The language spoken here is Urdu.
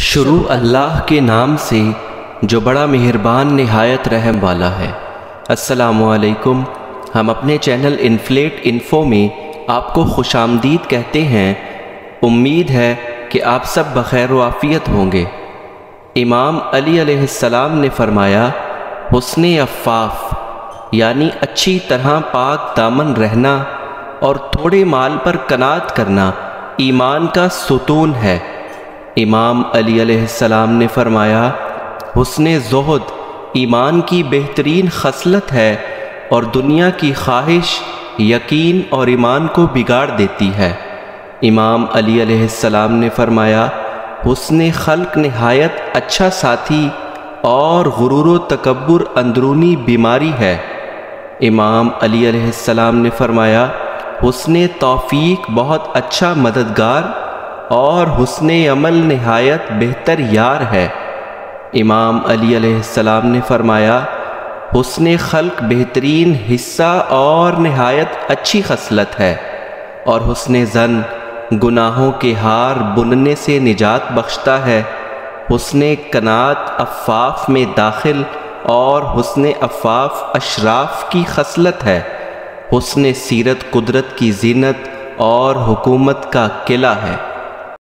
شروع اللہ کے نام سے جو بڑا مہربان نہایت رحم والا ہے۔ السلام علیکم۔ ہم اپنے چینل انفلیٹ انفو میں آپ کو خوش آمدید کہتے ہیں۔ امید ہے کہ آپ سب بخیر و عافیت ہوں گے۔ امام علی علیہ السلام نے فرمایا، حسن عفاف یعنی اچھی طرح پاک دامن رہنا اور تھوڑے مال پر قناعت کرنا ایمان کا ستون ہے۔ امام علی علیہ السلام نے فرمایا، حسن زہد ایمان کی بہترین خصلت ہے اور دنیا کی خواہش یقین اور ایمان کو بگاڑ دیتی ہے۔ امام علی علیہ السلام نے فرمایا، حسن خلق نہایت اچھا ساتھی اور غرور و تکبر اندرونی بیماری ہے۔ امام علی علیہ السلام نے فرمایا، حسن توفیق بہت اچھا مددگار اور حسن عمل نہایت بہتر یار ہے۔ امام علی علیہ السلام نے فرمایا، حسن خلق بہترین حصہ اور نہایت اچھی خصلت ہے، اور حسن ظن گناہوں کے ہار بننے سے نجات بخشتا ہے۔ حسن قناعت عفاف میں داخل اور حسن عفاف اشراف کی خصلت ہے۔ حسن سیرت قدرت کی زینت اور حکومت کا قلعہ ہے۔